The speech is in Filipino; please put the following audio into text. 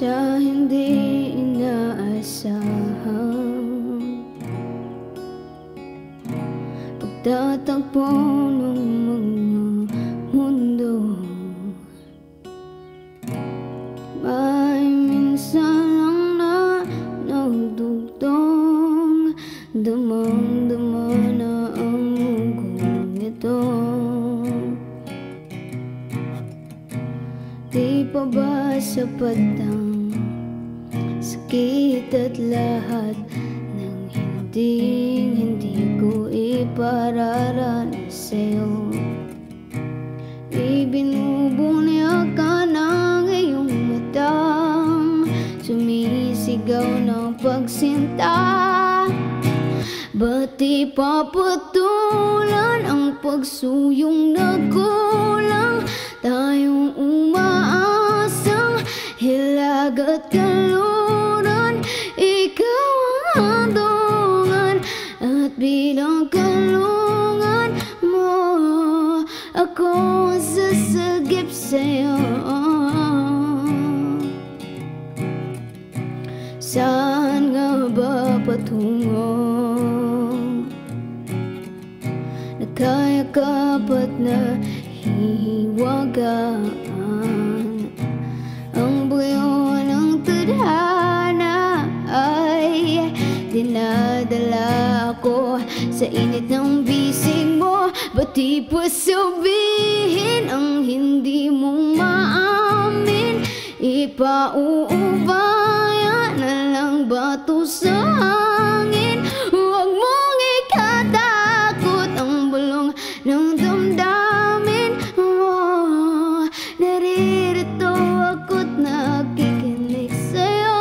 sa hindi inaasahan, pagtatagpo ng mga mundo. May minsan lang na nagdugtong, damang-dama na ang mugong ito. Di pa ba sapat ang sakit at lahat ng hindi ko ipararanas sa'yo? Ibinubunya ka ng iyong matang sumisigaw ng pagsinta. Ba't di papatulan ang pagsuyong nagkulang? Tayong umaasang hilag at kaluran, ikaw ang handungan at bilang kalungan mo, ako sasagip sa'yo. Saan nga ba patungo? Nagkayakap at nahihiwagaan ang buyo ng tadhana ay dinadala ako sa init ng bisig mo. Ba't di pa sabihin ang hindi mong maamin? Ipauubaya na lang bato sa hangin. Huwag mong ikatakot ang bulong ng damdamin mo. Naririto ako't nakikinig sa'yo.